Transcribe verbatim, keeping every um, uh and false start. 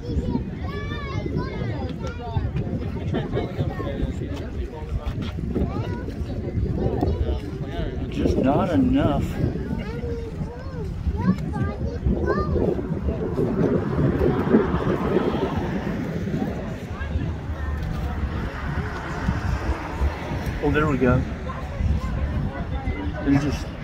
Just not enough. Oh, there we go. They're just